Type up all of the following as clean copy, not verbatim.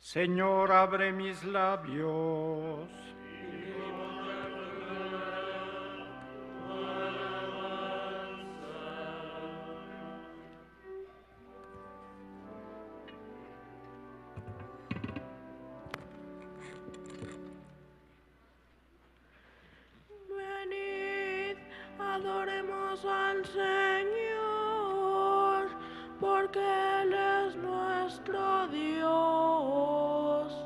Señor, abre mis labios. Venid, adoremos al Señor, porque Él es nuestro Dios.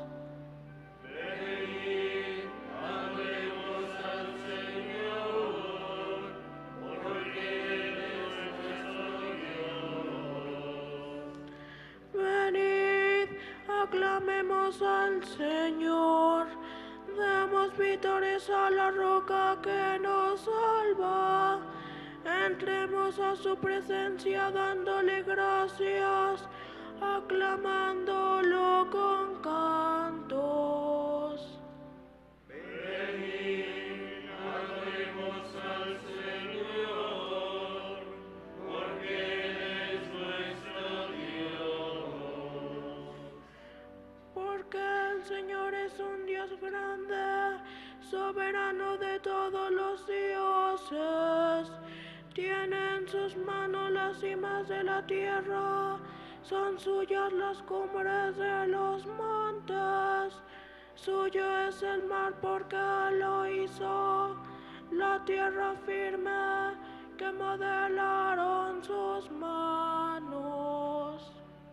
Venid, adoremos al Señor, porque Él es nuestro Dios. Venid, aclamemos al Señor, demos vítores a la roca que nos salva. Entremos a su presencia dándole gracias, aclamándolo con cantos. Venid, adoremos al Señor, porque Él es nuestro Dios. Porque el Señor es un Dios grande, soberano de todos los dioses. Tiene en sus manos las cimas de la tierra, son suyas las cumbres de los montes. Suyo es el mar porque lo hizo, la tierra firme que modelaron sus manos.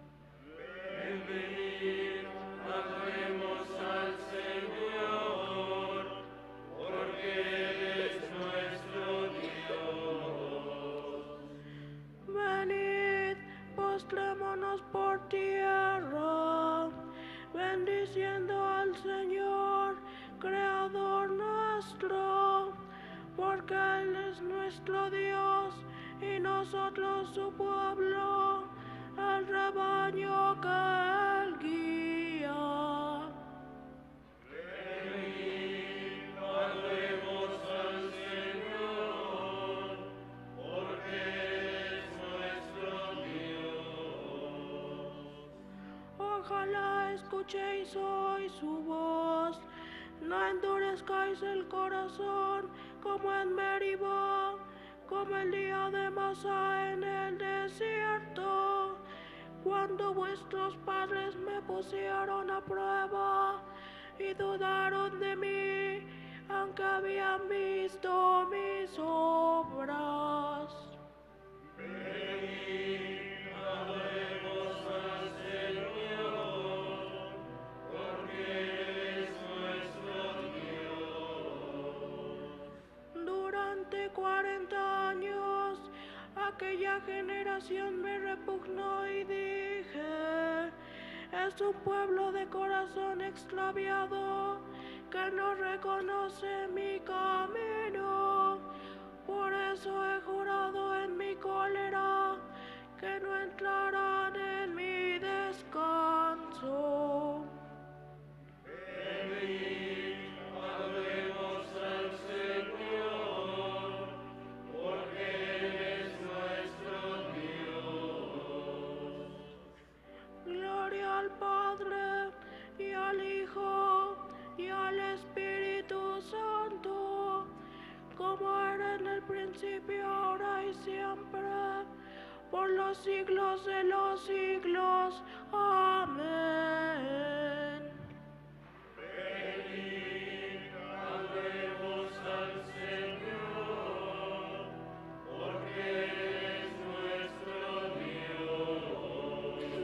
Venid, adoremos al Señor, porque Él es nuestro Dios. Venid, postrémonos por tierra, bendiciendo al Señor, Creador nuestro, porque Él es nuestro Dios y nosotros su pueblo, el rebaño que Él guía. Venid, adoremos al Señor, porque Él es nuestro Dios. Ojalá escuchéis hoy su voz, no endurezcáis el corazón como en Meribá, como el día de Masá en el desierto, cuando vuestros padres me pusieron a prueba y dudaron de mí, aunque habían visto mis obras. Venid, adoremos al Señor, porque Él es nuestro Dios. Durante 40 años aquella generación me repugnó y dije, es un pueblo de corazón extraviado que no reconoce mi camino. Por eso he jurado en mi cólera que no entrarán en mi descanso. Venid, adoremos al Señor, porque Él es nuestro Dios. Gloria al Padre, y al Hijo, y al Espíritu Santo, como era en el principio, ahora y siempre, por los siglos de los siglos. Amén. Venid, adoremos al Señor, porque Él es nuestro Dios.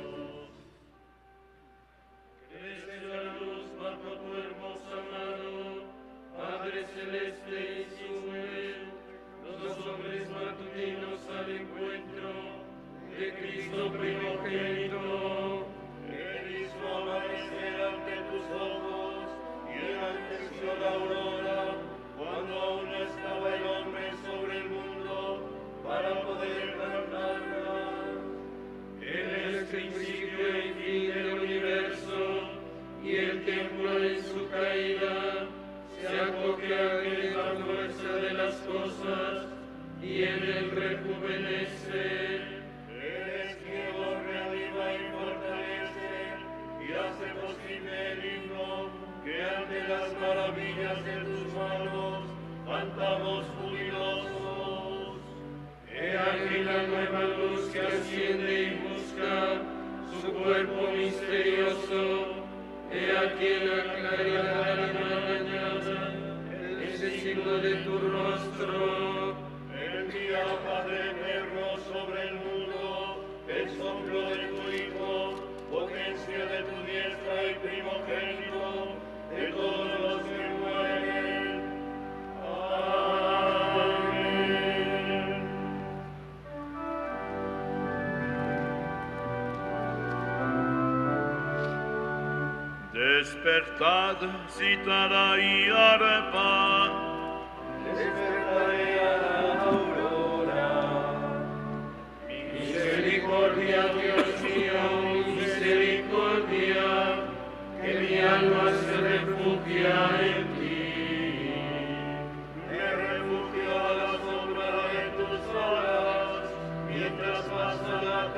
Crece la luz bajo tu hermosa mano, Padre celeste y sublime, los hombres matutinos al encuentro de Cristo primogénito, que hizo amanecer ante tus ojos y enalteció la aurora, cuando aún no estaba el hombre sobre el mundo, para poder cantarla. Él es principio y fin del universo, y el tiempo en su caída se acoge a la fuerza de las cosas, y en él rejuvenece. Él es quien os reaviva y fortalece, y hace posible su cuerpo misterioso, he aquí en la claridad de la mañana, ese signo de tu rostro. Envía, Padre eterno, sobre el mundo, el soplo de tu Hijo, potencia de tu diestra y primogénito de todos los que mueren. Amén. Despertad, cítara y arpa. Despertaré a la aurora. Misericordia, Dios mío, misericordia, que mi alma se refugia en ti. Me refugio a la sombra de tus alas, mientras pasa la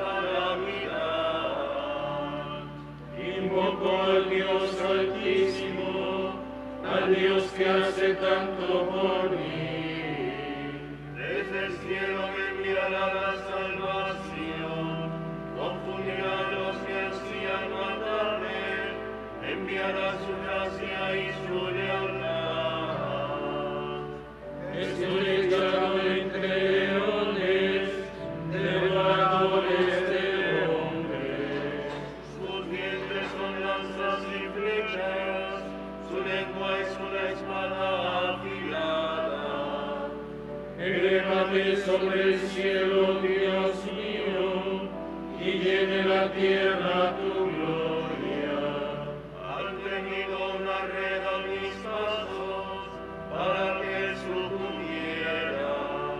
calamidad. Invoco al Dios Altísimo, al Dios que hace tanto por mí. Desde el cielo me enviará la salvación, confundirá a los que ansían matarme, enviará su gracia y su lealtad. Estoy echado entre leones, devoradores de hombres. Sus dientes son lanzas y flechas, su lengua es una espada afilada. Elévate sobre el cielo, Dios mío, y llene la tierra tu gloria. Han tenido una red a mis pasos para que sucumbiera.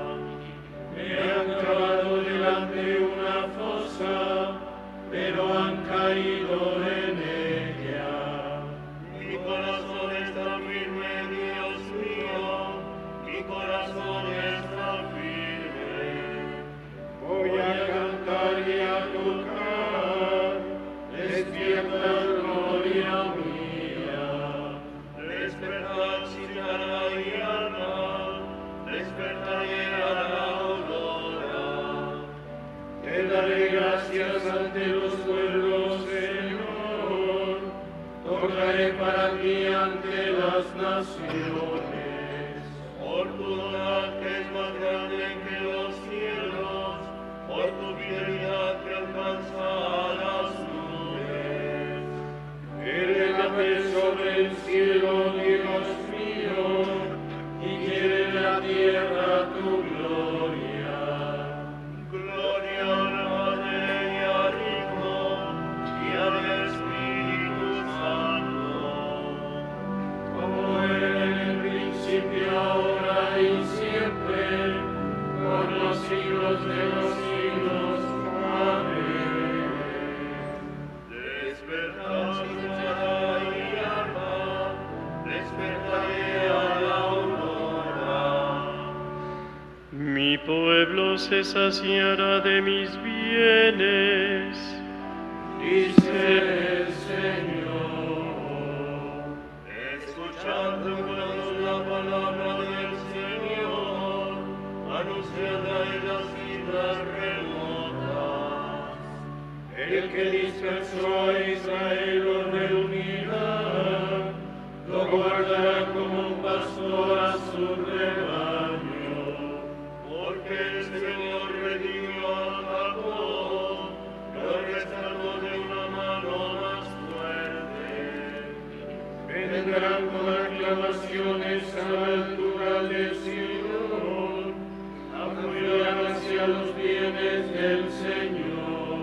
Me han clavado delante una fosa, pero han caído en ella. Mi corazón está firme, Dios mío, mi corazón está firme. Voy a cantar y a tocar, despierta gloria mía. Despertad, cítara y alma, despertaré a la aurora. Te daré gracias ante los pueblos, Señor, tocaré para ti ante las naciones. Por tu bondad que es más grande que los cielos, por tu fidelidad que alcanza a las nubes. Elévate sobre el cielo, Dios mío, y llene la tierra tu gloria. Gloria al Padre y al Hijo y al Espíritu Santo. Como era en el principio, ahora y siempre, por los siglos de los siglos. Amén. Despertad, cítara y alma, despertaré a la aurora. Mi pueblo se saciará de mis bienes. Dice el Señor. Escuchad todos la palabra del Señor, anunciada en las islas remotas. El que dispersó a Israel lo reunirá, lo guardará como un pastor a su rebaño. Porque el Señor redimió a Jacob, lo rescató de una mano más fuerte. Vendrán con aclamaciones a la altura del Señor, afluirán hacia los bienes del Señor.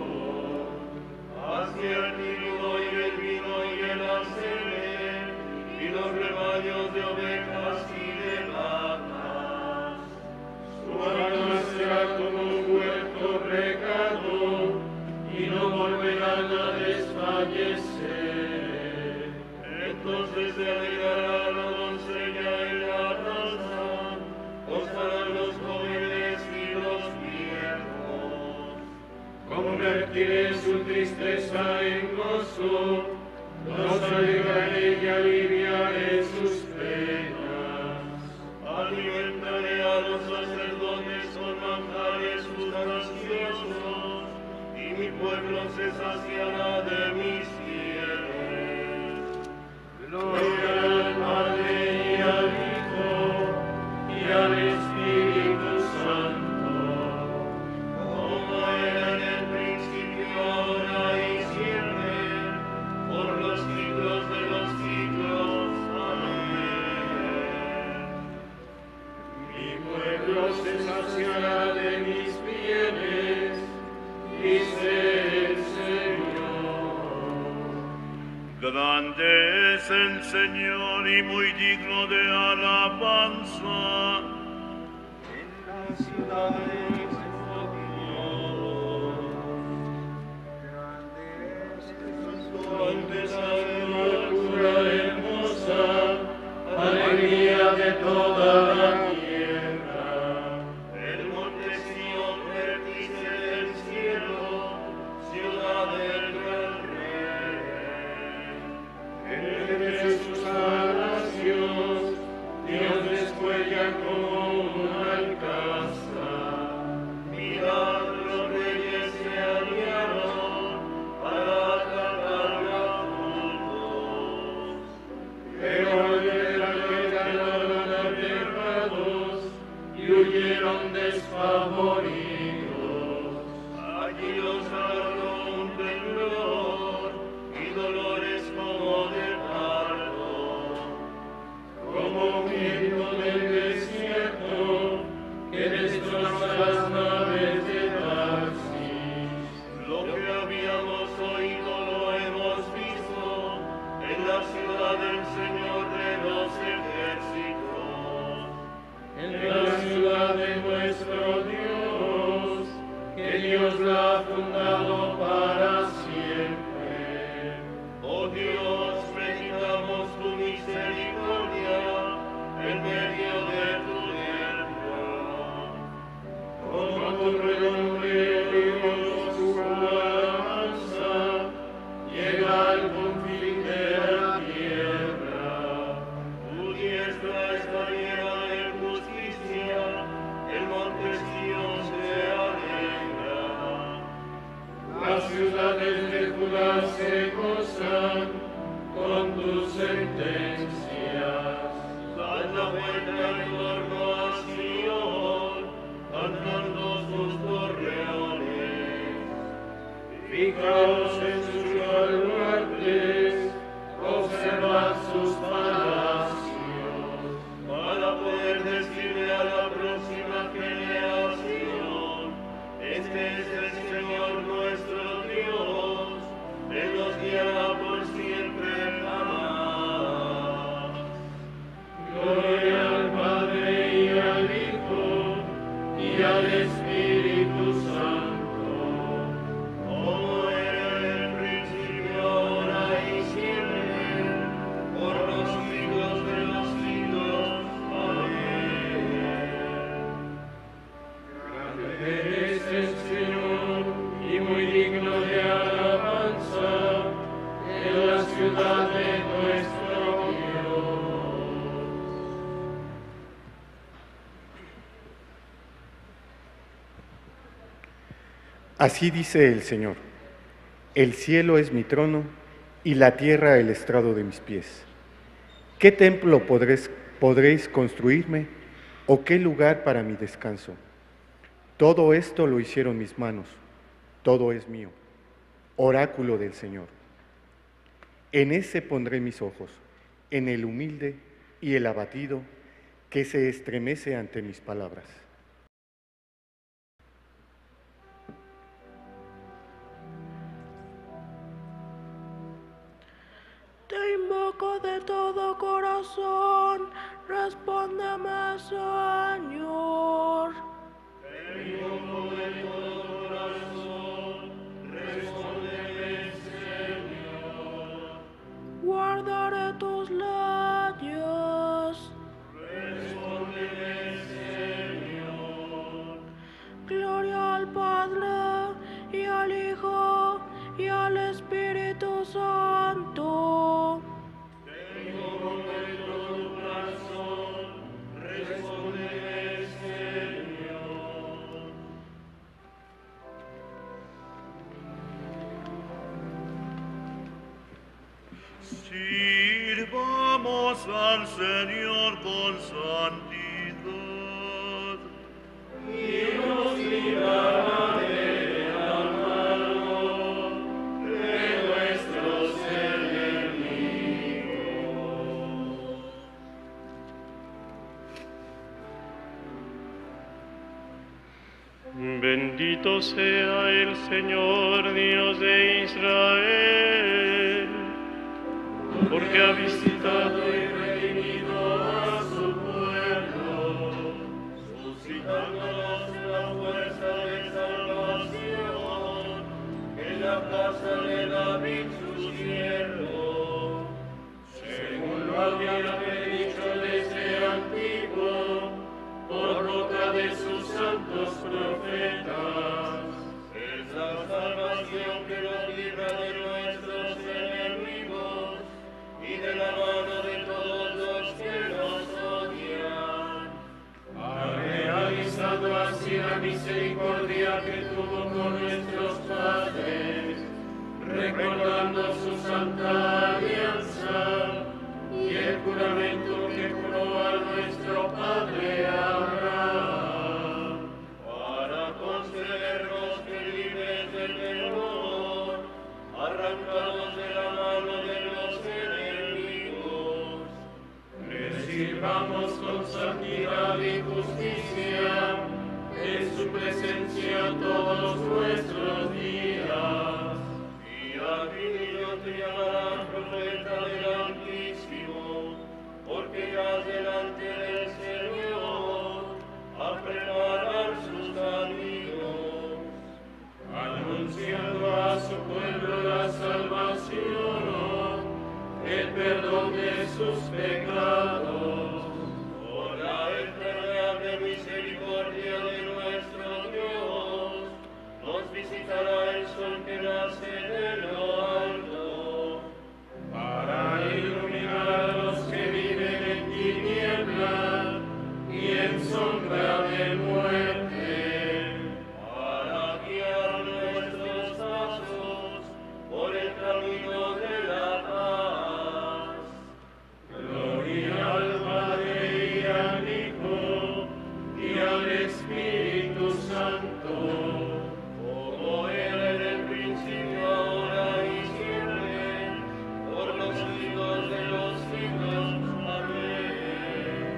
Hacia el trigo y el vino y el aceite, y los rebaños de ovejas y de vacas. Su alma será como un huerto regado, y no volverán a desfallecer. Entonces se alegrará la doncella en la danza, gozarán los jóvenes y los viejos. Convertiré su tristeza en gozo, los alegraré y aliviaré sus penas. Alimentaré a los sacerdotes con manjares sustanciosos, y mi pueblo se saciará de mis bienes. Gloria al Padre y al Hijo y al Espíritu Santo, como era en el principio, ahora y siempre, por los siglos de los siglos. Amén. Mi pueblo se saciará de mis bienes, dice el Señor. Grande es el Señor y muy digno de alabanza. En las ciudades, oh Dios, grande es Cristo ante esa hermosura hermosa, alegría de toda la tierra. El monte Sión, vértice del cielo, ciudad del gran Rey. Entre sus alas Dios descuella como un alcázar. Mirad, los reyes se aliaron para atacarla juntos. Pero quedaron aterrados y huyeron despavoridos. Allí los agarró un temblor y dolores como de parto. Como viento del desierto que destroza las naves de Tarsis. Lo que habíamos oído lo hemos visto en la ciudad del Señor de los ejércitos. En la ciudad de nuestro Dios, que Dios la ha fundado para siempre. Oh Dios, meditamos tu misericordia en medio de tu templo. Como tu renombre, su alabanza, llega al confín de la tierra. Tu diestra está llena de justicia, el monte Sión se alegra. Las ciudades de Judá se gozan con tus sentencias. Dan la vuelta en torno a Sion, cantando sus torreones. Fijaos en sus baluartes, observad sus palacios, para poder decirle a la próxima generación: este es el Señor nuestro Dios, Él nos guiará por siempre jamás. Gloria al Padre y al Hijo y al Espíritu Santo, como era en el principio, ahora y siempre, por los siglos de los siglos. Amén. Grande es el Señor y muy digno de alabanza en la ciudad de nuestro Dios. Así dice el Señor: el cielo es mi trono y la tierra el estrado de mis pies. ¿Qué templo podréis construirme o qué lugar para mi descanso? Todo esto lo hicieron mis manos, todo es mío, oráculo del Señor. En ese pondré mis ojos, en el humilde y el abatido, que se estremece ante mis palabras. Te invoco de todo corazón, respóndeme, Señor. Te invoco de todo corazón, respóndeme, Señor. Guardaré tus leyes. Respóndeme, Señor. Gloria al Padre y al Hijo y al Espíritu Santo. Te invoco de todo corazón, respóndeme, al Señor con santidad. Y nos librará del malo de nuestros enemigos. Bendito sea el Señor, Dios de Israel, porque ha visitado y redimido a su pueblo, suscitándonos una fuerza de salvación en la casa de David su siervo, según lo había predicho desde antiguo, por boca de sus santos profetas. es la salvación que nos libra de nuestros enemigos y de la mano de todos los que nos odian. Ha realizado así la misericordia que tuvo con nuestros padres, recordando su santa alianza y el juramento que juró a nuestro padre Abraham. Para concedernos que libres del temor, arrancados de la mano de los enemigos, Le sirvamos con santidad y justicia en su presencia todos nuestros días. y a ti Dios te llamarán profeta del Altísimo, porque irás delante del Señor a preparar sus caminos, Anunciando a su pueblo la salvación, el perdón de sus pecados. por la entrañable misericordia de nuestro Dios, nos visitará el sol que nace de lo alto, Para iluminar a los que viven en tiniebla y en sombra de muerte, para guiar nuestros pasos por el camino de la paz. gloria al Padre y al Hijo y al Espíritu Santo, Como era en el principio, ahora y siempre, por los siglos de los siglos. Amén.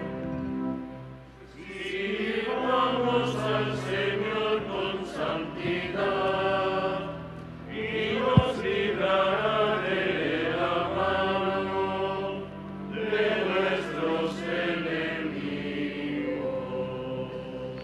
sirvamos al Señor con santidad y nos librará de la mano de nuestros enemigos.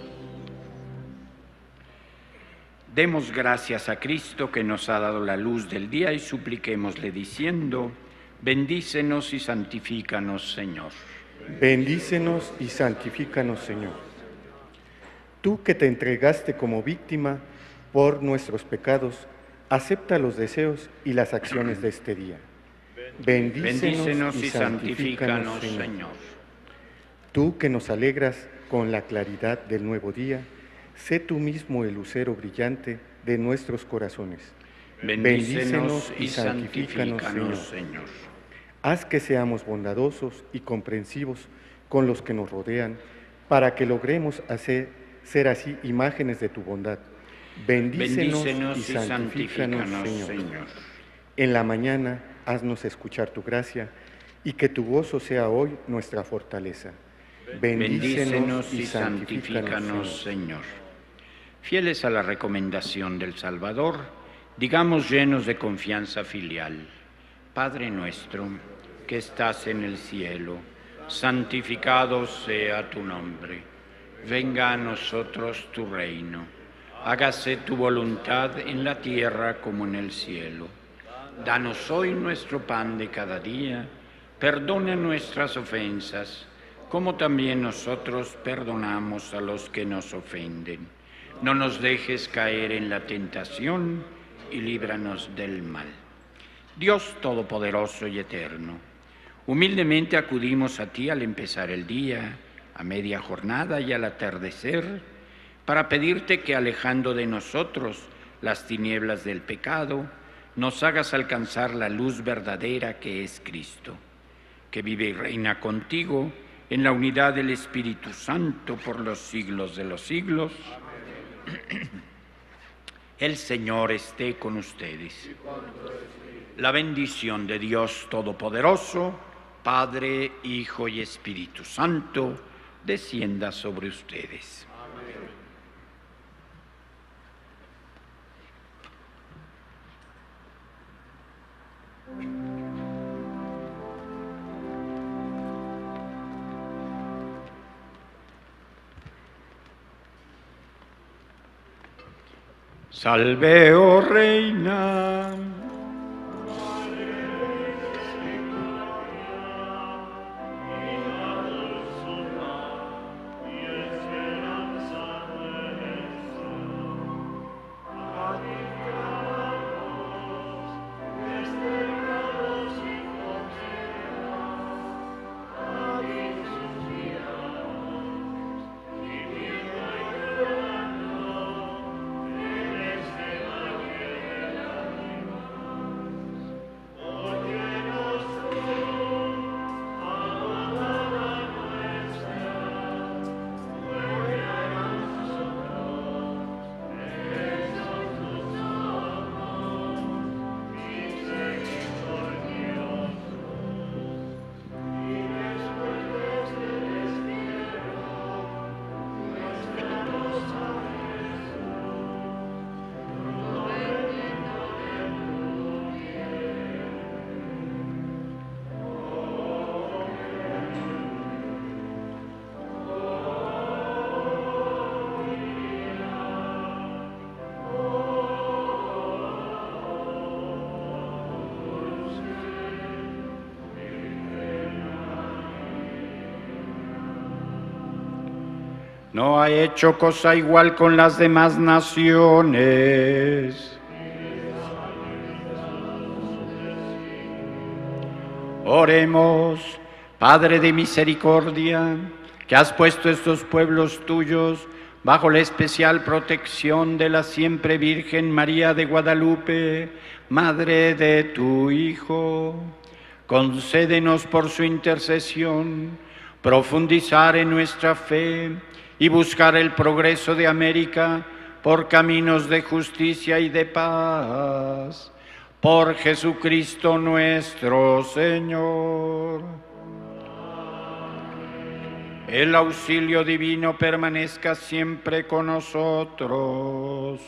Demos gracias a Cristo que nos ha dado la luz del día y supliquémosle diciendo: bendícenos y santifícanos, Señor. Bendícenos y santifícanos, Señor. Tú que te entregaste como víctima por nuestros pecados, acepta los deseos y las acciones de este día. Bendícenos y santifícanos, Señor. Señor. Tú que nos alegras con la claridad del nuevo día, sé tú mismo el lucero brillante de nuestros corazones. Bendícenos y santifícanos, Señor. Haz que seamos bondadosos y comprensivos con los que nos rodean, para que logremos ser así imágenes de tu bondad. Bendícenos y santifícanos, Señor. En la mañana, haznos escuchar tu gracia y que tu gozo sea hoy nuestra fortaleza. Bendícenos y santifícanos, Señor. Fieles a la recomendación del Salvador, digamos llenos de confianza filial: Padre nuestro, que estás en el cielo, santificado sea tu nombre. Venga a nosotros tu reino. Hágase tu voluntad en la tierra como en el cielo. Danos hoy nuestro pan de cada día. Perdona nuestras ofensas, como también nosotros perdonamos a los que nos ofenden. No nos dejes caer en la tentación y líbranos del mal. Dios Todopoderoso y Eterno, humildemente acudimos a ti al empezar el día, a media jornada y al atardecer, para pedirte que, alejando de nosotros las tinieblas del pecado, nos hagas alcanzar la luz verdadera que es Cristo. que vive y reina contigo en la unidad del Espíritu Santo por los siglos de los siglos. El Señor esté con ustedes. La bendición de Dios Todopoderoso, Padre, Hijo y Espíritu Santo, descienda sobre ustedes. Salve, oh Reina. No ha hecho cosa igual con las demás naciones. Oremos, Padre de misericordia, que has puesto estos pueblos tuyos bajo la especial protección de la siempre Virgen María de Guadalupe, Madre de tu Hijo. Concédenos por su intercesión profundizar en nuestra fe y buscar el progreso de América por caminos de justicia y de paz. Por Jesucristo nuestro Señor. El auxilio divino permanezca siempre con nosotros.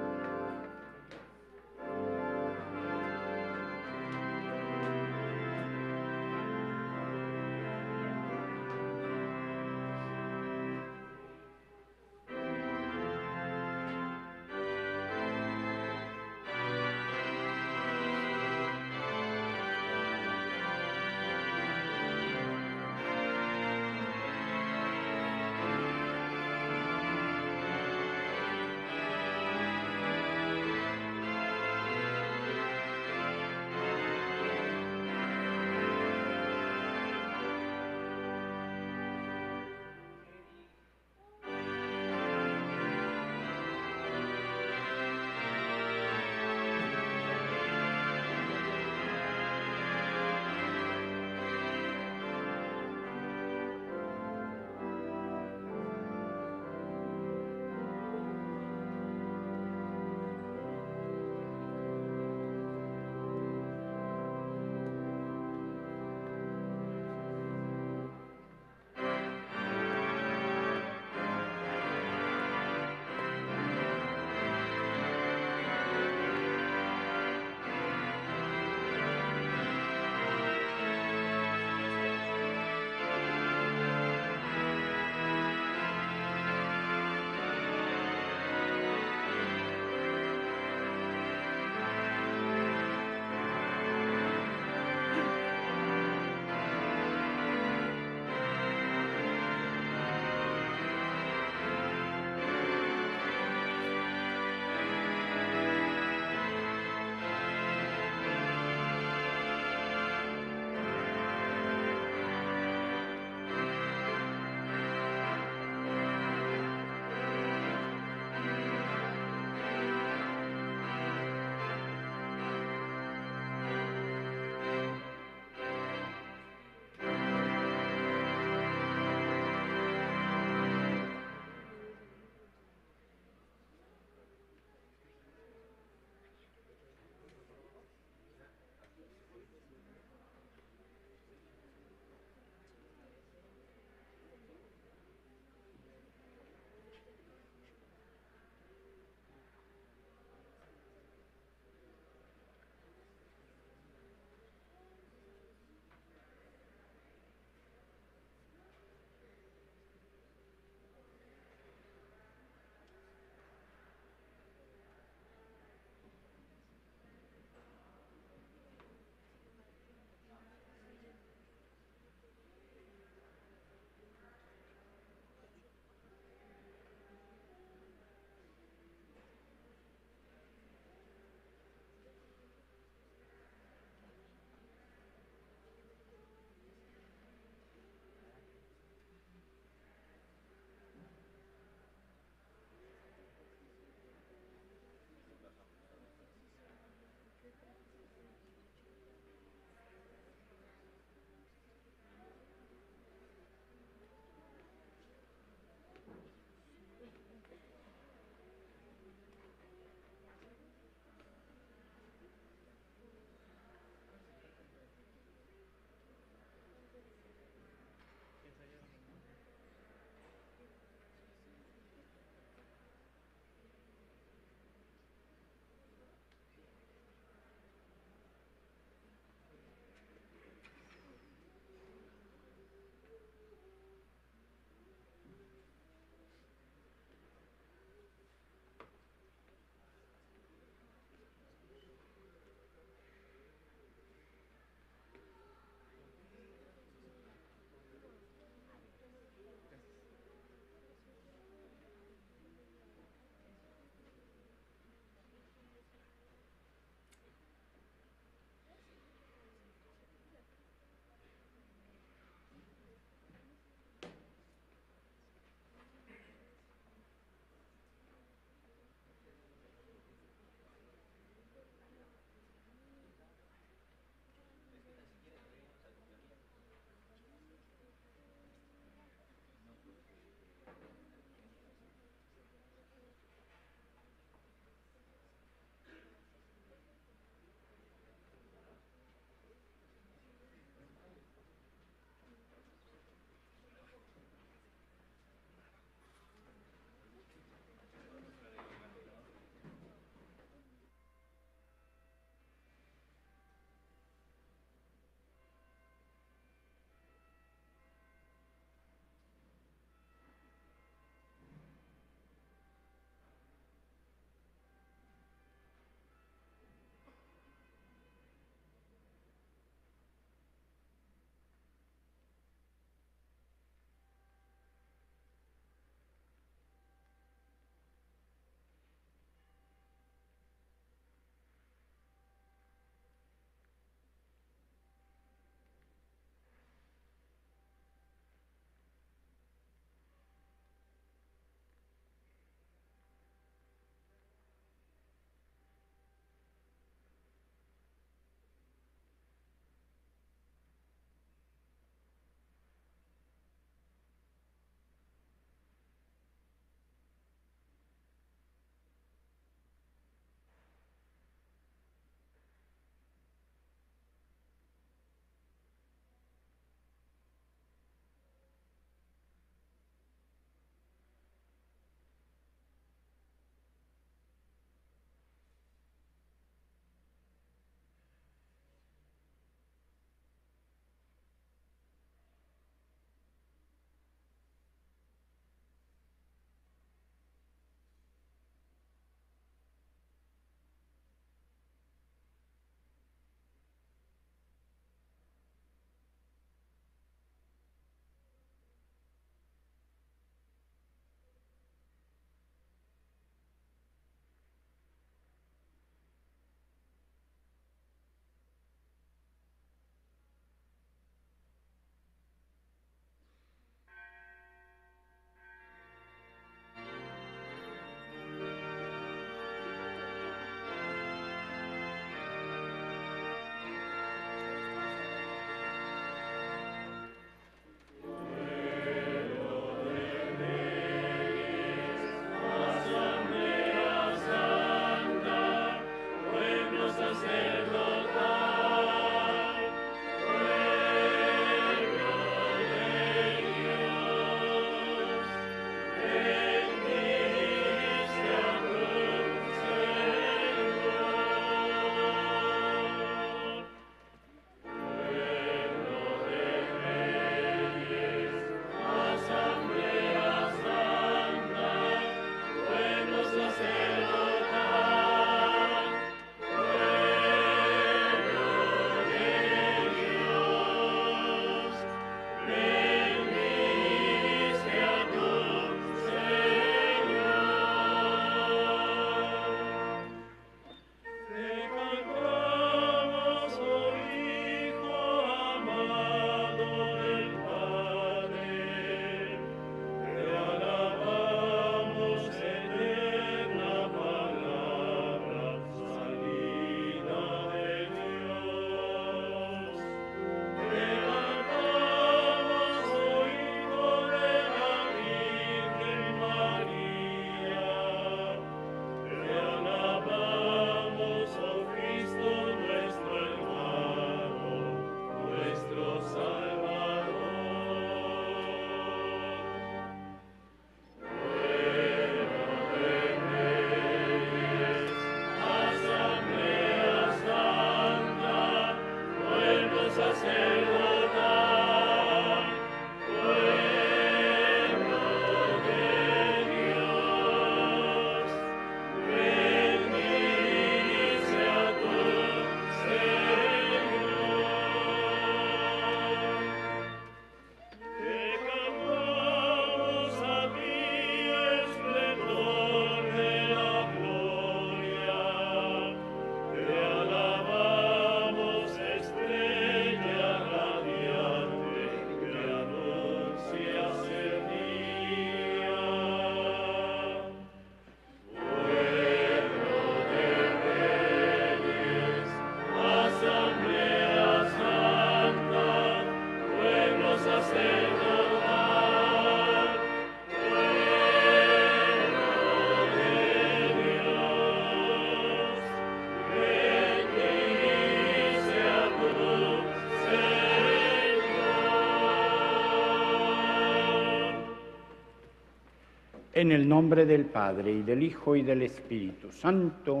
En el nombre del Padre, y del Hijo, y del Espíritu Santo,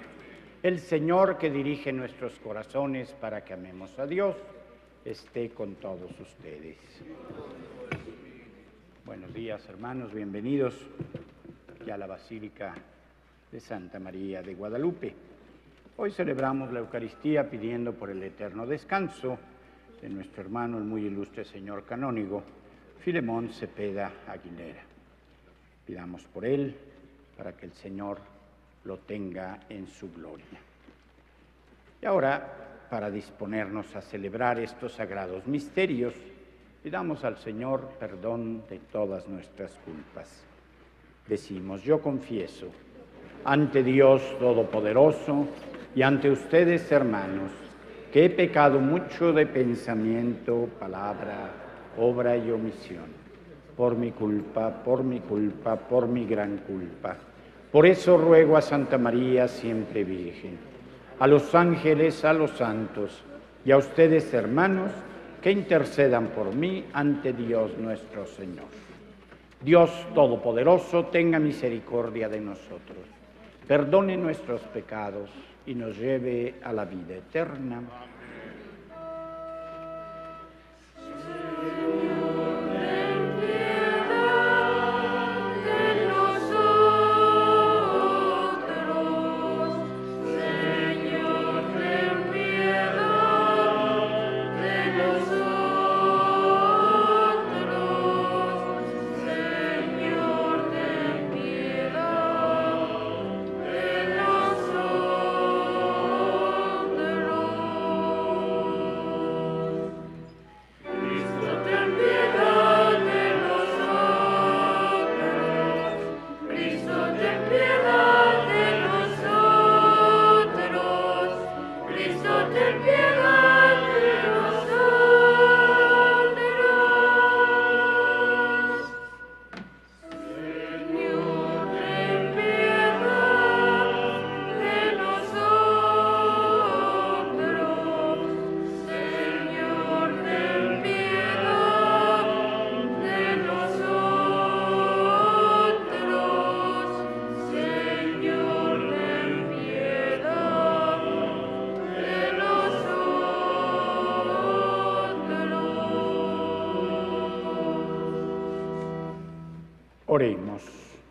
el Señor que dirige nuestros corazones para que amemos a Dios, esté con todos ustedes. Buenos días, hermanos, bienvenidos ya a la Basílica de Santa María de Guadalupe. Hoy celebramos la Eucaristía pidiendo por el eterno descanso de nuestro hermano, el muy ilustre señor canónigo, Filemón Cepeda Aguilera. Pidamos por él para que el Señor lo tenga en su gloria. Y ahora, para disponernos a celebrar estos sagrados misterios, pidamos al Señor perdón de todas nuestras culpas. Decimos: yo confieso ante Dios Todopoderoso y ante ustedes, hermanos, que he pecado mucho de pensamiento, palabra, obra y omisión. Por mi culpa, por mi gran culpa. Por eso ruego a Santa María, siempre Virgen, a los ángeles, a los santos y a ustedes, hermanos, que intercedan por mí ante Dios nuestro Señor. Dios Todopoderoso, tenga misericordia de nosotros, perdone nuestros pecados y nos lleve a la vida eterna. Oremos.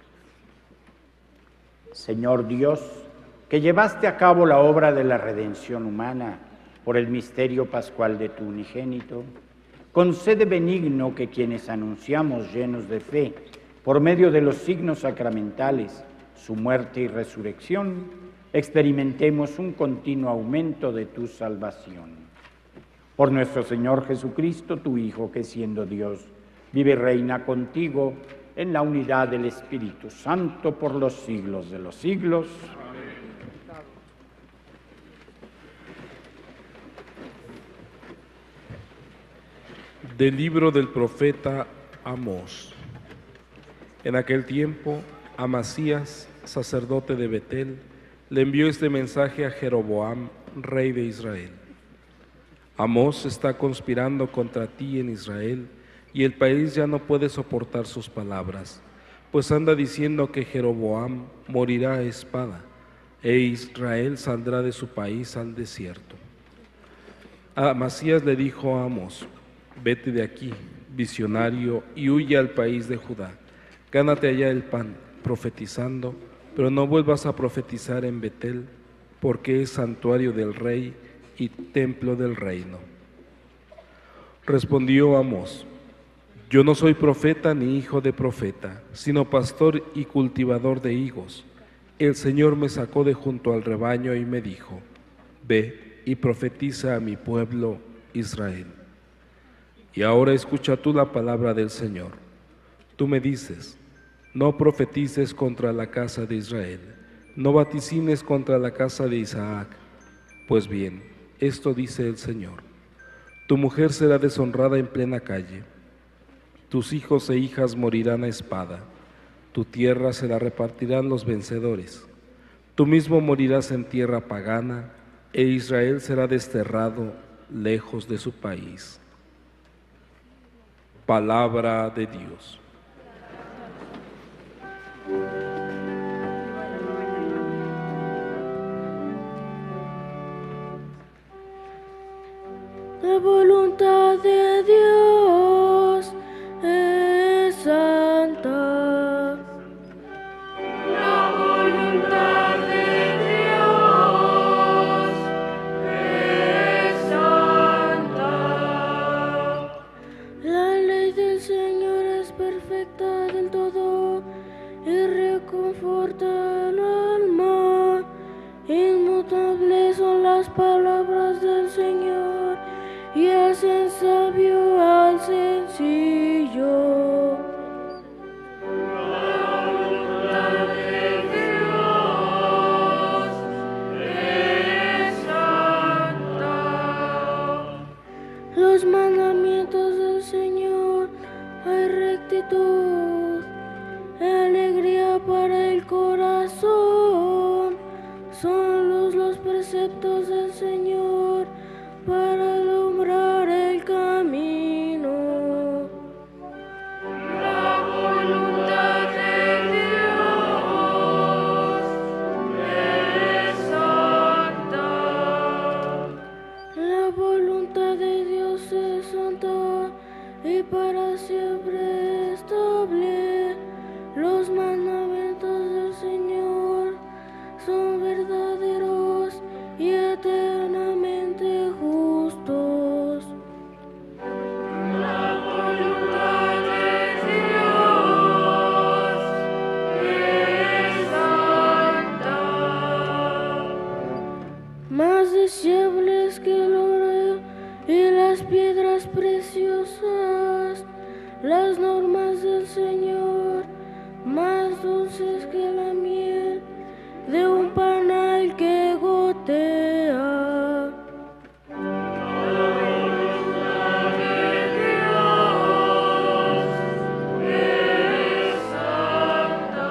Señor Dios, que llevaste a cabo la obra de la redención humana por el misterio pascual de tu unigénito, concede benigno que quienes anunciamos llenos de fe, por medio de los signos sacramentales, su muerte y resurrección, experimentemos un continuo aumento de tu salvación. Por nuestro Señor Jesucristo, tu Hijo, que siendo Dios, vive y reina contigo en la unidad del Espíritu Santo por los siglos de los siglos. Del libro del profeta Amós. En aquel tiempo, Amasías, sacerdote de Betel, le envió este mensaje a Jeroboam, rey de Israel. Amós está conspirando contra ti en Israel, y el país ya no puede soportar sus palabras, pues anda diciendo que Jeroboam morirá a espada, e Israel saldrá de su país al desierto. Amasías le dijo a Amós: vete de aquí, visionario, y huye al país de Judá. Gánate allá el pan, profetizando, pero no vuelvas a profetizar en Betel, porque es santuario del rey y templo del reino. Respondió Amós: yo no soy profeta ni hijo de profeta, sino pastor y cultivador de higos. El Señor me sacó de junto al rebaño y me dijo: ve y profetiza a mi pueblo Israel. Y ahora escucha tú la palabra del Señor. Tú me dices: no profetices contra la casa de Israel, no vaticines contra la casa de Isaac. Pues bien, esto dice el Señor: tu mujer será deshonrada en plena calle, tus hijos e hijas morirán a espada, tu tierra se la repartirán los vencedores, tú mismo morirás en tierra pagana, e Israel será desterrado lejos de su país. Palabra de Dios. La voluntad de Dios es santa. La voluntad de Dios es santa. La ley del Señor es perfecta del todo y reconforta el alma. Inmutables son las palabras del Señor y hacen sabio al sencillo. La voluntad de Dios es santa. Los mandamientos del Señor hay rectitud, alegría para el corazón. Son los preceptos del Señor para alumbrar el camino. La voluntad de Dios es santa. La voluntad de Dios es santa y para siempre estable. Los mandamientos del Señor son verdaderos y eternamente justos. La voluntad de Dios es santa. Más deseables que el oro y las piedras preciosas, las normas del Señor, más dulces que la miel de un panal que gotea. La voluntad de Dios es santa.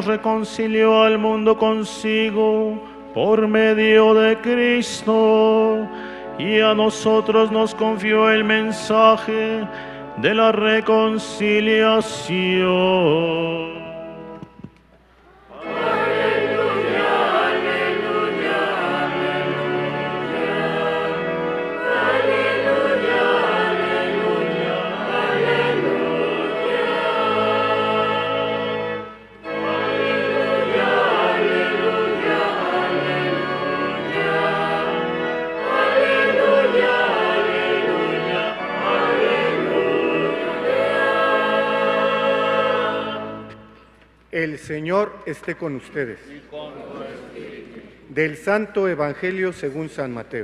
reconcilió al mundo consigo por medio de Cristo, y a nosotros nos confió el mensaje de la reconciliación. El Señor esté con ustedes. Del Santo Evangelio según San Mateo.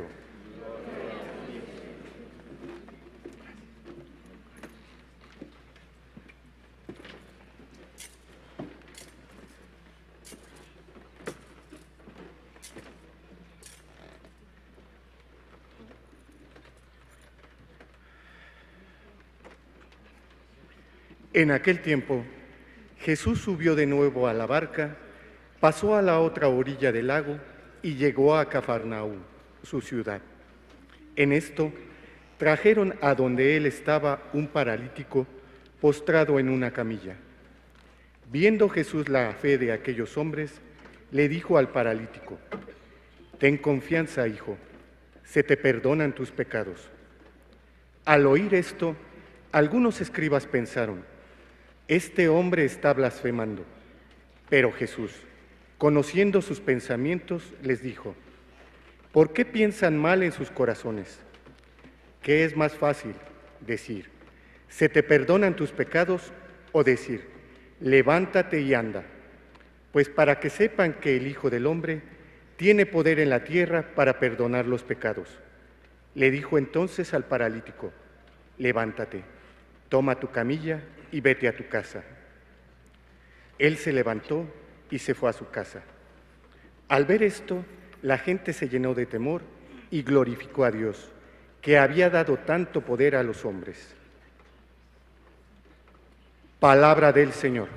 En aquel tiempo, Jesús subió de nuevo a la barca, pasó a la otra orilla del lago y llegó a Cafarnaúm, su ciudad. En esto, trajeron a donde él estaba un paralítico postrado en una camilla. Viendo Jesús la fe de aquellos hombres, le dijo al paralítico: «Ten confianza, hijo, se te perdonan tus pecados». Al oír esto, algunos escribas pensaron: «Este hombre está blasfemando». Pero Jesús, conociendo sus pensamientos, les dijo: «¿Por qué piensan mal en sus corazones? ¿Qué es más fácil, decir, se te perdonan tus pecados, o decir, levántate y anda? Pues para que sepan que el Hijo del Hombre tiene poder en la tierra para perdonar los pecados». Le dijo entonces al paralítico: «Levántate, toma tu camilla y vete a tu casa». Él se levantó y se fue a su casa. Al ver esto, la gente se llenó de temor y glorificó a Dios, que había dado tanto poder a los hombres. Palabra del Señor.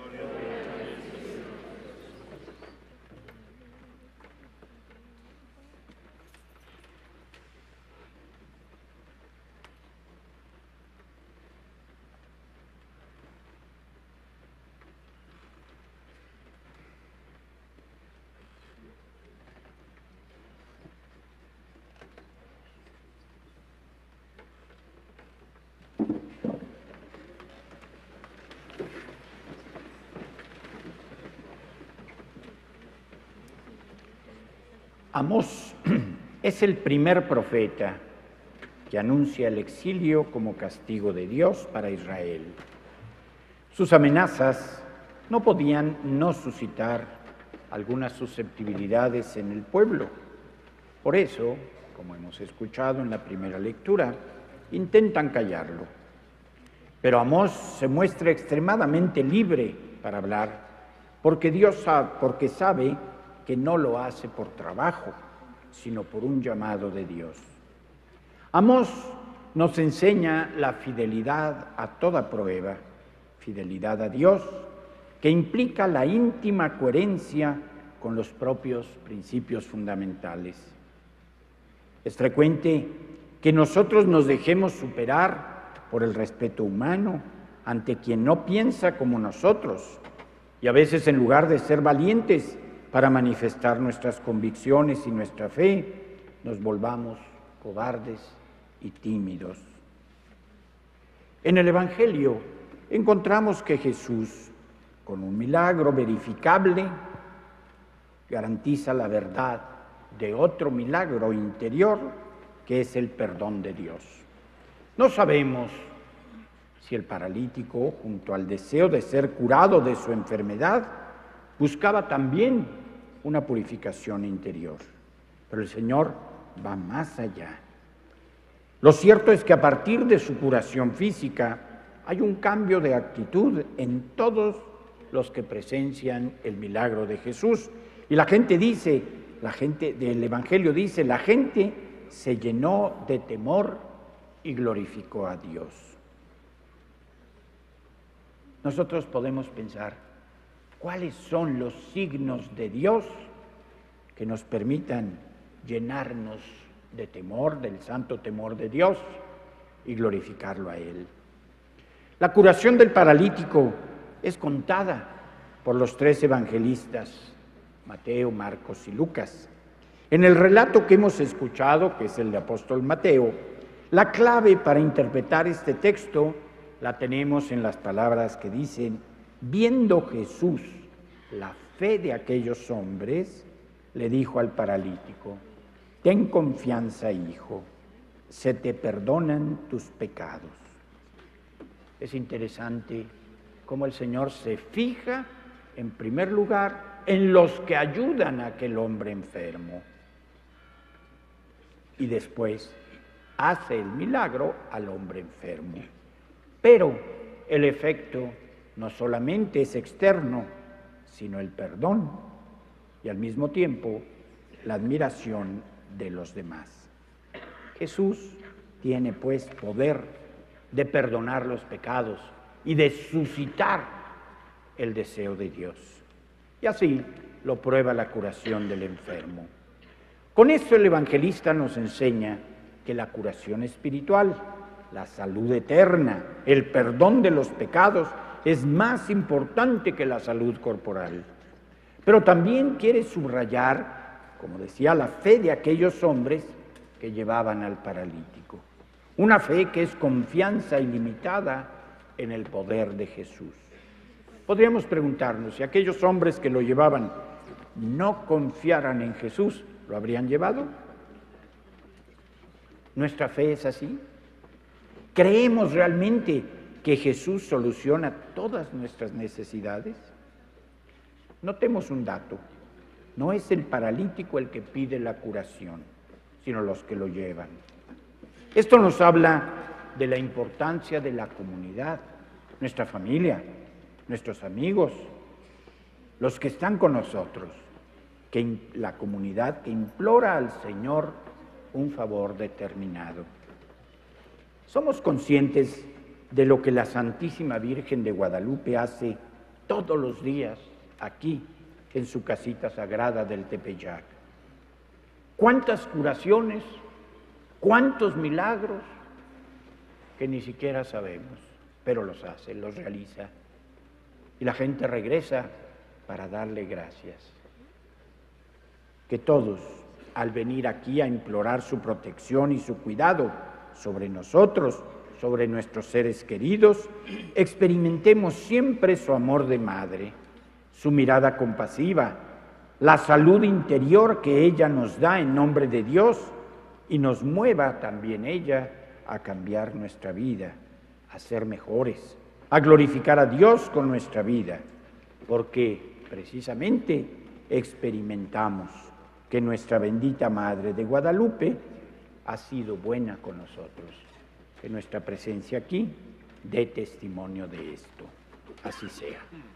Amós es el primer profeta que anuncia el exilio como castigo de Dios para Israel. Sus amenazas no podían no suscitar algunas susceptibilidades en el pueblo. Por eso, como hemos escuchado en la primera lectura, intentan callarlo. Pero Amós se muestra extremadamente libre para hablar, porque sabe que no lo hace por trabajo, sino por un llamado de Dios. Amós nos enseña la fidelidad a toda prueba, fidelidad a Dios, que implica la íntima coherencia con los propios principios fundamentales. Es frecuente que nosotros nos dejemos superar por el respeto humano ante quien no piensa como nosotros, y a veces en lugar de ser valientes para manifestar nuestras convicciones y nuestra fe, nos volvamos cobardes y tímidos. En el Evangelio encontramos que Jesús, con un milagro verificable, garantiza la verdad de otro milagro interior, que es el perdón de Dios. No sabemos si el paralítico, junto al deseo de ser curado de su enfermedad, buscaba también una purificación interior, pero el Señor va más allá. Lo cierto es que a partir de su curación física hay un cambio de actitud en todos los que presencian el milagro de Jesús. Y la gente del Evangelio dice, la gente se llenó de temor y glorificó a Dios. Nosotros podemos pensar, cuáles son los signos de Dios que nos permitan llenarnos de temor, del santo temor de Dios y glorificarlo a Él. La curación del paralítico es contada por los 3 evangelistas, Mateo, Marcos y Lucas. En el relato que hemos escuchado, que es el de apóstol Mateo, la clave para interpretar este texto la tenemos en las palabras que dicen: viendo Jesús la fe de aquellos hombres, le dijo al paralítico: ten confianza, hijo, se te perdonan tus pecados. Es interesante cómo el Señor se fija, en primer lugar, en los que ayudan a aquel hombre enfermo. Y después hace el milagro al hombre enfermo. Pero el efecto no solamente es externo, sino el perdón y al mismo tiempo la admiración de los demás. Jesús tiene pues poder de perdonar los pecados y de suscitar el deseo de Dios. Y así lo prueba la curación del enfermo. Con esto el evangelista nos enseña que la curación espiritual, la salud eterna, el perdón de los pecados es más importante que la salud corporal. Pero también quiere subrayar, como decía, la fe de aquellos hombres que llevaban al paralítico. Una fe que es confianza ilimitada en el poder de Jesús. Podríamos preguntarnos si aquellos hombres que lo llevaban no confiaran en Jesús, ¿lo habrían llevado? ¿Nuestra fe es así? ¿Creemos realmente que Jesús soluciona todas nuestras necesidades? Notemos un dato: no es el paralítico el que pide la curación, sino los que lo llevan. Esto nos habla de la importancia de la comunidad, nuestra familia, nuestros amigos, los que están con nosotros, que la comunidad que implora al Señor un favor determinado. Somos conscientes de lo que la Santísima Virgen de Guadalupe hace todos los días aquí en su casita sagrada del Tepeyac. ¿Cuántas curaciones? ¿Cuántos milagros? Que ni siquiera sabemos, pero los hace, los realiza. Y la gente regresa para darle gracias. Que todos, al venir aquí a implorar su protección y su cuidado sobre nosotros, sobre nuestros seres queridos, experimentemos siempre su amor de madre, su mirada compasiva, la salud interior que ella nos da en nombre de Dios y nos mueva también ella a cambiar nuestra vida, a ser mejores, a glorificar a Dios con nuestra vida, porque precisamente experimentamos que nuestra bendita Madre de Guadalupe ha sido buena con nosotros, que nuestra presencia aquí dé testimonio de esto. Así sea.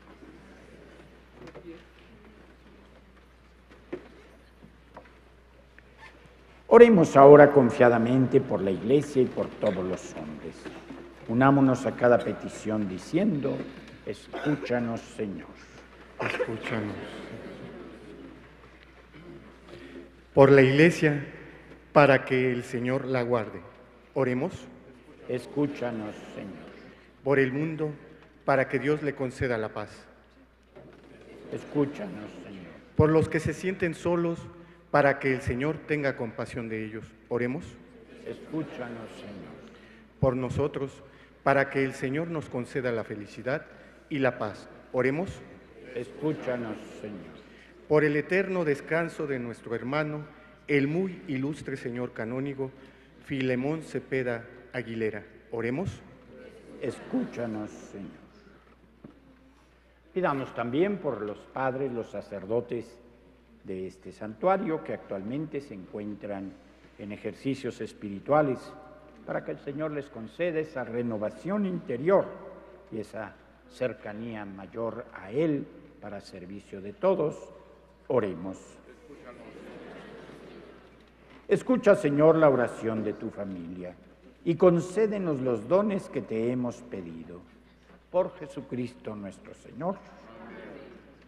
Oremos ahora confiadamente por la Iglesia y por todos los hombres. Unámonos a cada petición diciendo: escúchanos, Señor. Escúchanos. Por la Iglesia, para que el Señor la guarde. Oremos. Escúchanos, Señor. Por el mundo, para que Dios le conceda la paz. Escúchanos, Señor. Por los que se sienten solos, para que el Señor tenga compasión de ellos. Oremos. Escúchanos, Señor. Por nosotros, para que el Señor nos conceda la felicidad y la paz. Oremos. Escúchanos, Señor. Por el eterno descanso de nuestro hermano, el muy ilustre señor canónigo, Filemón Cepeda Aguilera. Oremos. Escúchanos, Señor. Pidamos también por los padres, los sacerdotes de este santuario que actualmente se encuentran en ejercicios espirituales, para que el Señor les conceda esa renovación interior y esa cercanía mayor a Él para servicio de todos. Oremos. Escucha, Señor, la oración de tu familia y concédenos los dones que te hemos pedido. Por Jesucristo nuestro Señor.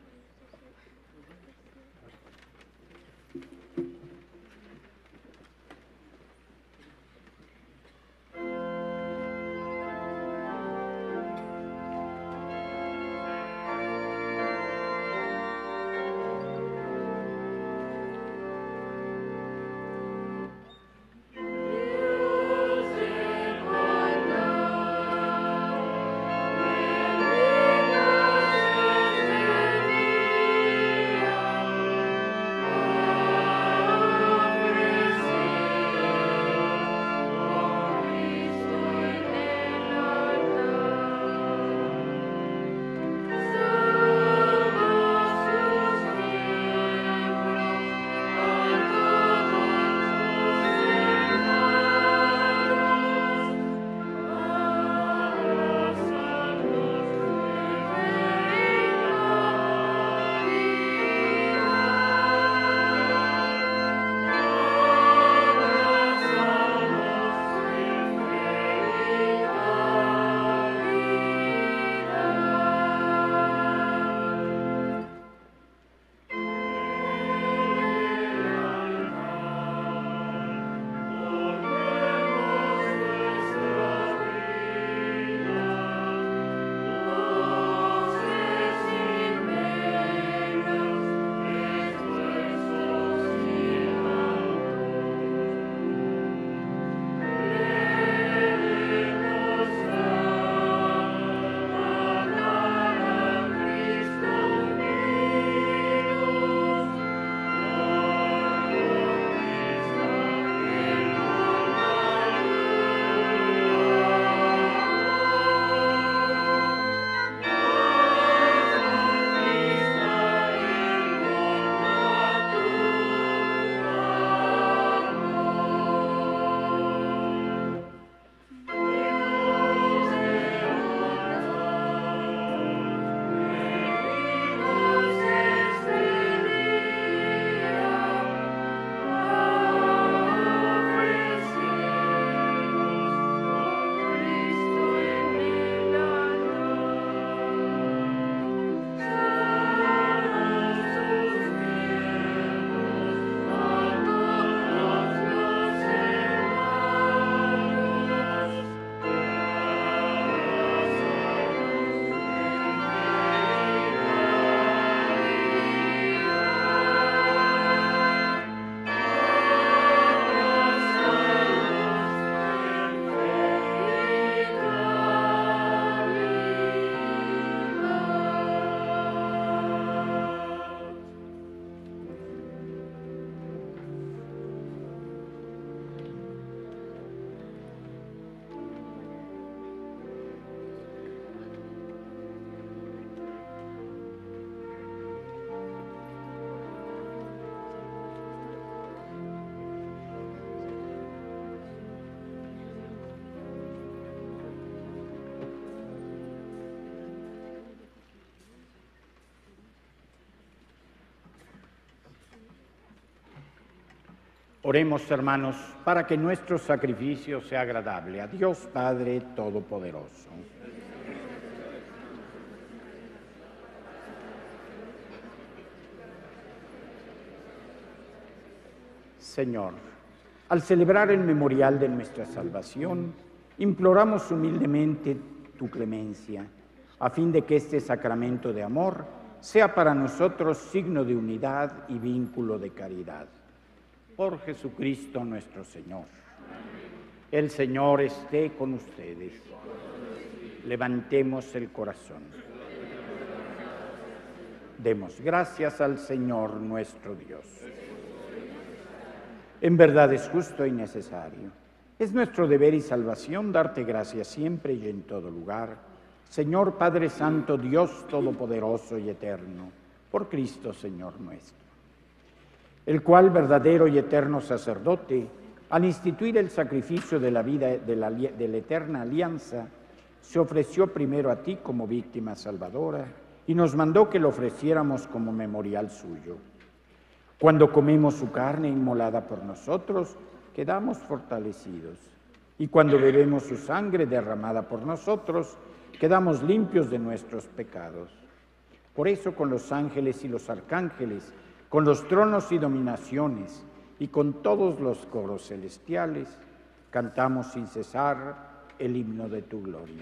Oremos, hermanos, para que nuestro sacrificio sea agradable a Dios Padre Todopoderoso. Señor, al celebrar el memorial de nuestra salvación, imploramos humildemente tu clemencia, a fin de que este sacramento de amor sea para nosotros signo de unidad y vínculo de caridad. Por Jesucristo nuestro Señor. El Señor esté con ustedes. Levantemos el corazón. Demos gracias al Señor nuestro Dios. En verdad es justo y necesario. Es nuestro deber y salvación darte gracias siempre y en todo lugar. Señor Padre Santo, Dios Todopoderoso y Eterno, por Cristo Señor nuestro, el cual, verdadero y eterno sacerdote, al instituir el sacrificio de la vida de la eterna alianza, se ofreció primero a ti como víctima salvadora y nos mandó que lo ofreciéramos como memorial suyo. Cuando comemos su carne inmolada por nosotros, quedamos fortalecidos, y cuando bebemos su sangre derramada por nosotros, quedamos limpios de nuestros pecados. Por eso, con los ángeles y los arcángeles, con los tronos y dominaciones, y con todos los coros celestiales, cantamos sin cesar el himno de tu gloria.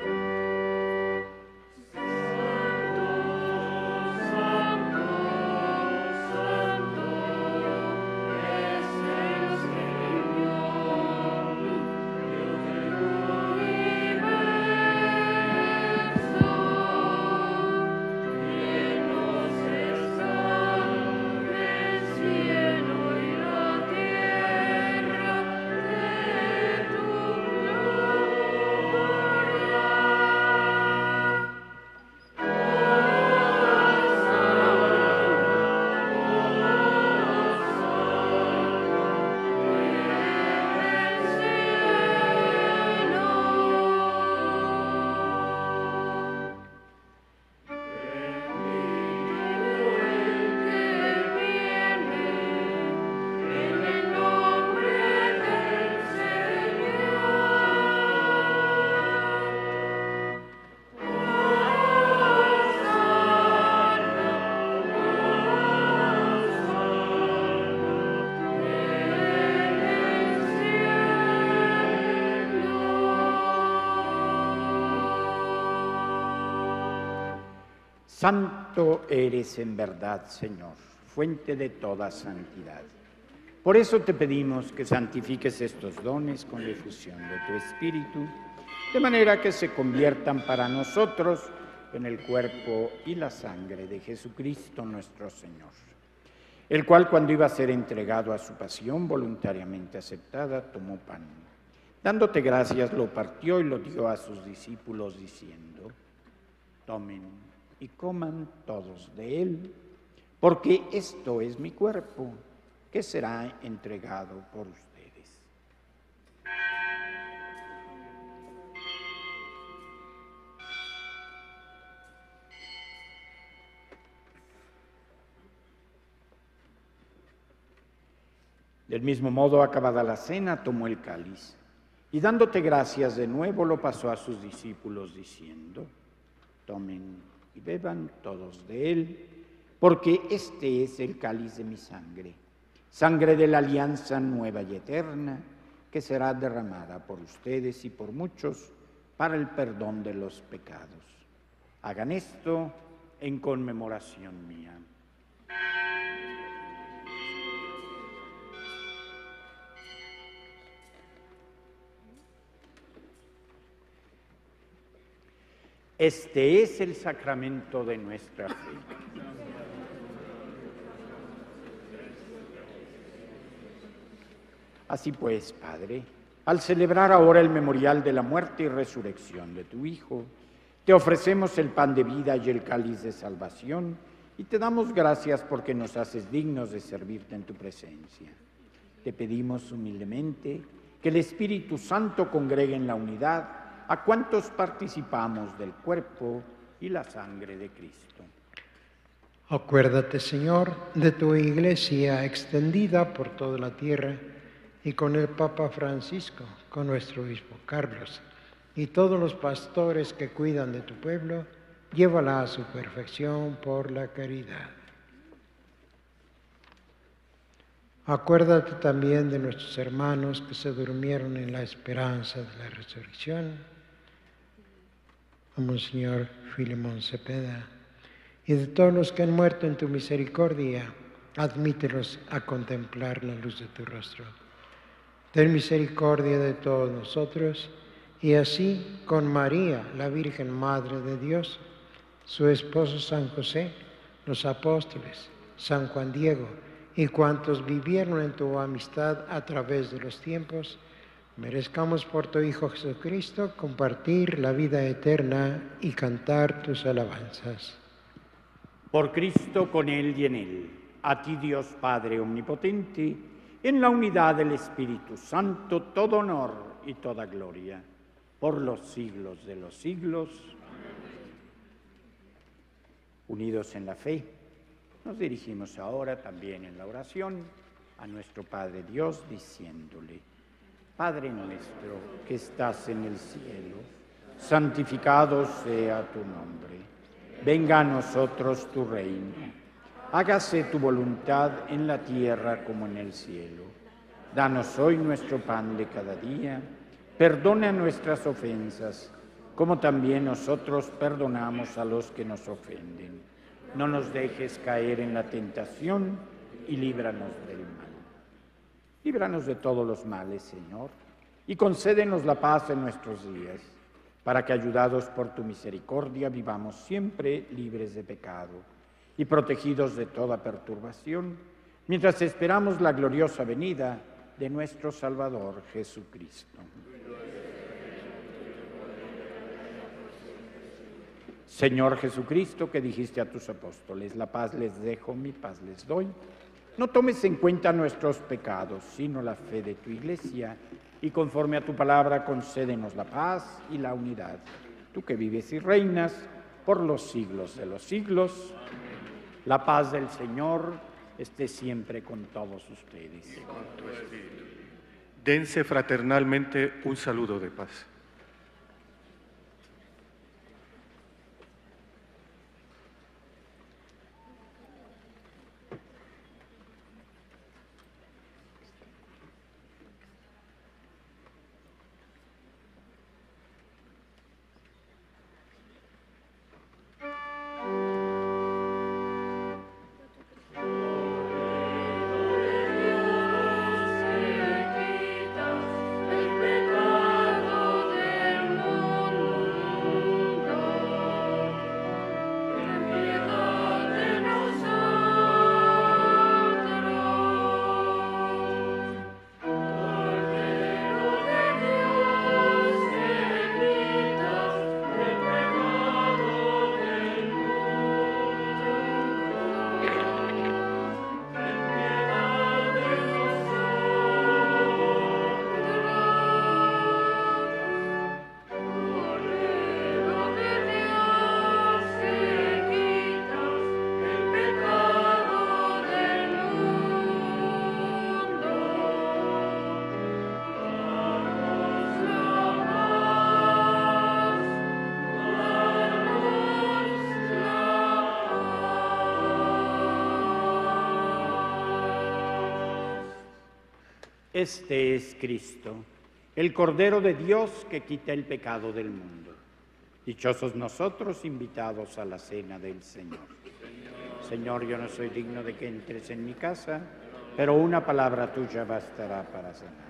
Santo eres en verdad, Señor, fuente de toda santidad. Por eso te pedimos que santifiques estos dones con la efusión de tu Espíritu, de manera que se conviertan para nosotros en el cuerpo y la sangre de Jesucristo nuestro Señor, el cual, cuando iba a ser entregado a su pasión voluntariamente aceptada, tomó pan. Dándote gracias, lo partió y lo dio a sus discípulos, diciendo: tomen y coman todos de él, porque esto es mi cuerpo, que será entregado por ustedes. Del mismo modo, acabada la cena, tomó el cáliz, y dándote gracias de nuevo, lo pasó a sus discípulos, diciendo: tomen y beban todos de él, porque este es el cáliz de mi sangre, sangre de la alianza nueva y eterna, que será derramada por ustedes y por muchos para el perdón de los pecados. Hagan esto en conmemoración mía. Este es el sacramento de nuestra fe. Así pues, Padre, al celebrar ahora el memorial de la muerte y resurrección de tu Hijo, te ofrecemos el pan de vida y el cáliz de salvación, y te damos gracias porque nos haces dignos de servirte en tu presencia. Te pedimos humildemente que el Espíritu Santo congregue en la unidad a cuantos participamos del cuerpo y la sangre de Cristo. Acuérdate, Señor, de tu Iglesia extendida por toda la tierra y con el Papa Francisco, con nuestro obispo Carlos, y todos los pastores que cuidan de tu pueblo, llévala a su perfección por la caridad. Acuérdate también de nuestros hermanos que se durmieron en la esperanza de la resurrección, a Monseñor Filemón Cepeda, y de todos los que han muerto en tu misericordia, admítelos a contemplar la luz de tu rostro. Ten misericordia de todos nosotros, y así con María, la Virgen Madre de Dios, su esposo San José, los apóstoles, San Juan Diego, y cuantos vivieron en tu amistad a través de los tiempos, merezcamos por tu Hijo Jesucristo compartir la vida eterna y cantar tus alabanzas. Por Cristo, con Él y en Él, a ti Dios Padre Omnipotente, en la unidad del Espíritu Santo, todo honor y toda gloria, por los siglos de los siglos. Unidos en la fe, nos dirigimos ahora también en la oración a nuestro Padre Dios, diciéndole: Padre nuestro que estás en el cielo, santificado sea tu nombre. Venga a nosotros tu reino. Hágase tu voluntad en la tierra como en el cielo. Danos hoy nuestro pan de cada día. Perdona nuestras ofensas, como también nosotros perdonamos a los que nos ofenden. No nos dejes caer en la tentación y líbranos del mal. Líbranos de todos los males, Señor, y concédenos la paz en nuestros días, para que, ayudados por tu misericordia, vivamos siempre libres de pecado y protegidos de toda perturbación, mientras esperamos la gloriosa venida de nuestro Salvador Jesucristo. Señor Jesucristo, que dijiste a tus apóstoles: la paz les dejo, mi paz les doy. No tomes en cuenta nuestros pecados, sino la fe de tu Iglesia, y conforme a tu palabra concédenos la paz y la unidad. Tú que vives y reinas por los siglos de los siglos, la paz del Señor esté siempre con todos ustedes. Dense fraternalmente un saludo de paz. Este es Cristo, el Cordero de Dios que quita el pecado del mundo. Dichosos nosotros invitados a la cena del Señor. Señor, yo no soy digno de que entres en mi casa, pero una palabra tuya bastará para sanar.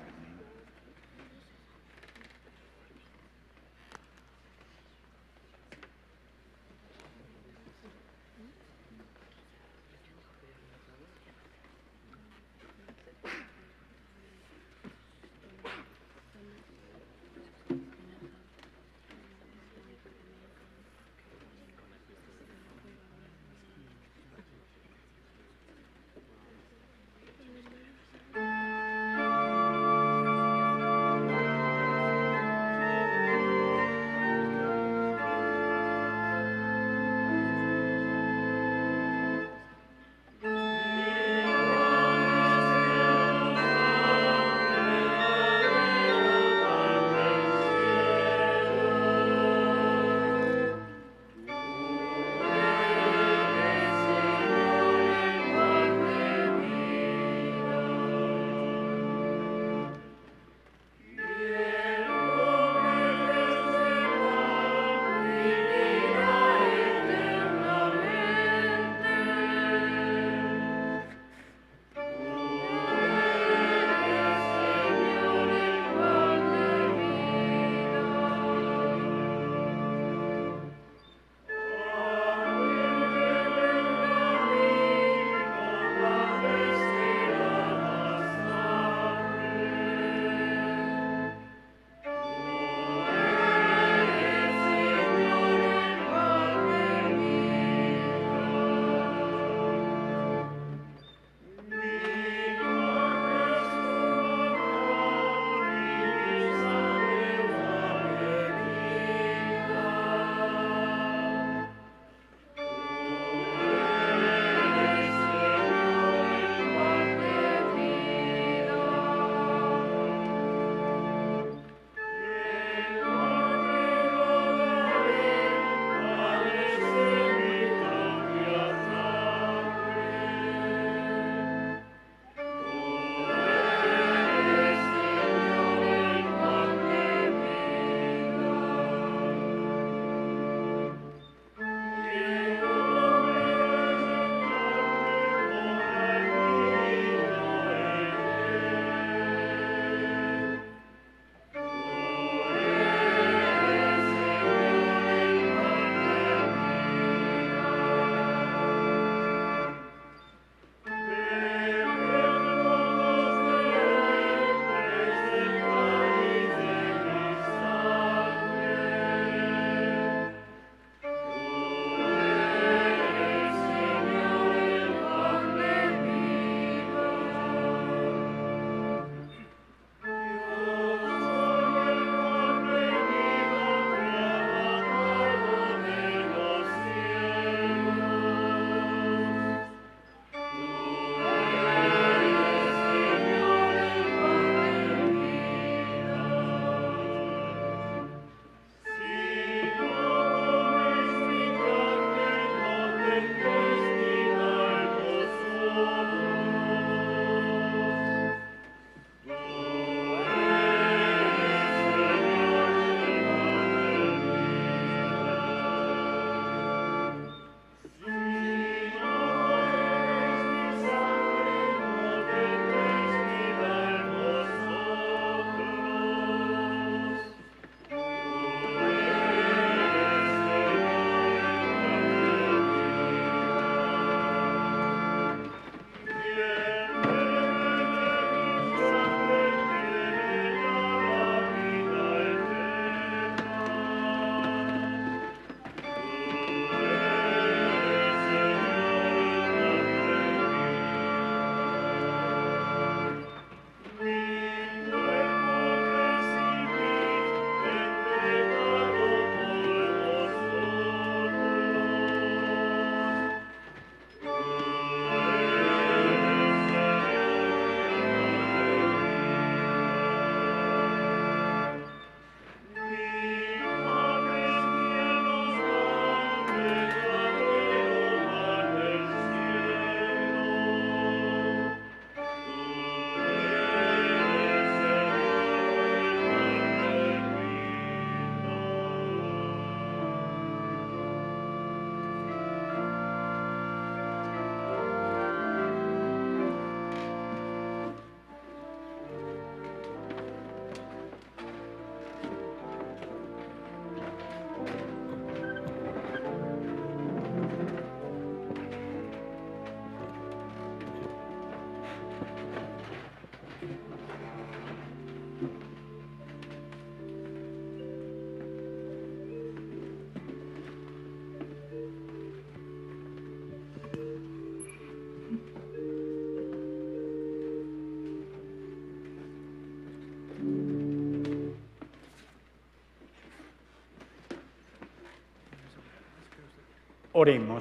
Oremos.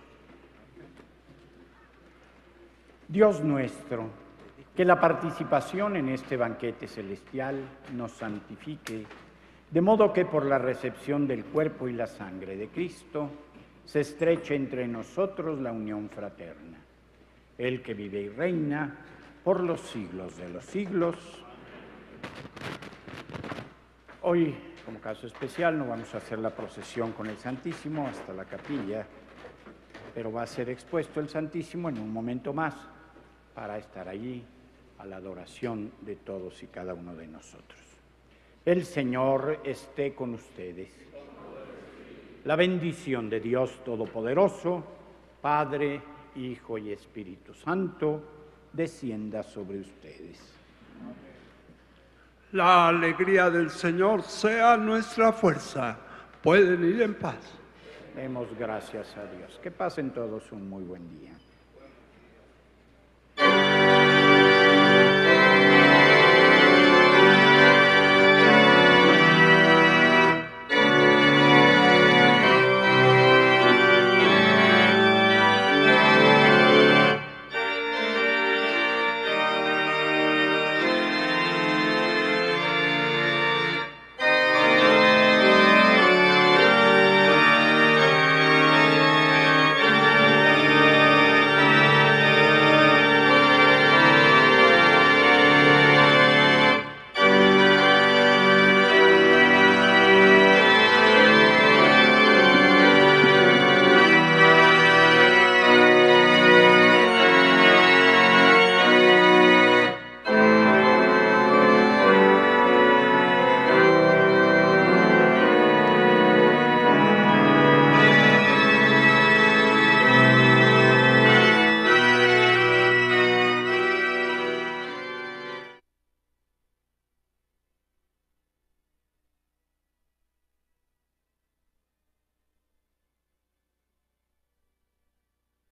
Dios nuestro, que la participación en este banquete celestial nos santifique, de modo que por la recepción del cuerpo y la sangre de Cristo se estreche entre nosotros la unión fraterna. Él que vive y reina por los siglos de los siglos. Hoy, como caso especial, no vamos a hacer la procesión con el Santísimo hasta la capilla, pero va a ser expuesto el Santísimo en un momento más para estar allí a la adoración de todos y cada uno de nosotros. El Señor esté con ustedes. La bendición de Dios Todopoderoso, Padre, Hijo y Espíritu Santo, descienda sobre ustedes. La alegría del Señor sea nuestra fuerza. Pueden ir en paz. Demos gracias a Dios. Que pasen todos un muy buen día.